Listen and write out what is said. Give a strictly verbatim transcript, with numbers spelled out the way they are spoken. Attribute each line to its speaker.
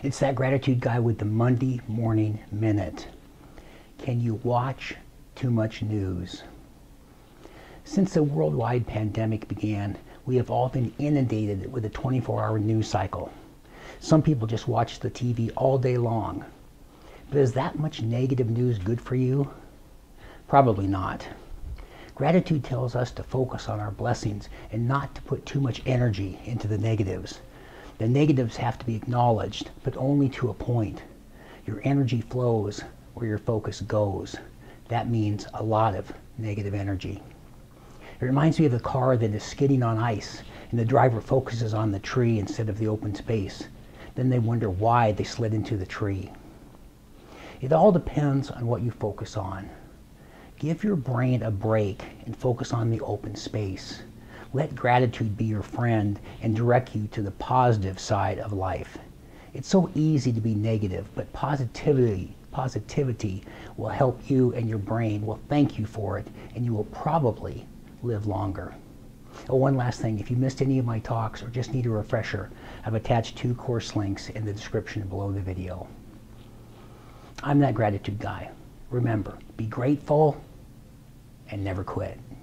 Speaker 1: It's that gratitude guy with the Monday Morning Minute. Can you watch too much news? Since the worldwide pandemic began, we have all been inundated with a twenty-four hour news cycle. Some people just watch the T V all day long. But is that much negative news good for you? Probably not. Gratitude tells us to focus on our blessings and not to put too much energy into the negatives. The negatives have to be acknowledged, but only to a point. Your energy flows where your focus goes. That means a lot of negative energy. It reminds me of the car that is skidding on ice and the driver focuses on the tree instead of the open space. Then they wonder why they slid into the tree. It all depends on what you focus on. Give your brain a break and focus on the open space. Let gratitude be your friend and direct you to the positive side of life. It's so easy to be negative, but positivity, positivity will help you, and your brain will thank you for it, and you will probably live longer. Oh, one last thing, if you missed any of my talks or just need a refresher, I've attached two course links in the description below the video. I'm that gratitude guy. Remember, be grateful and never quit.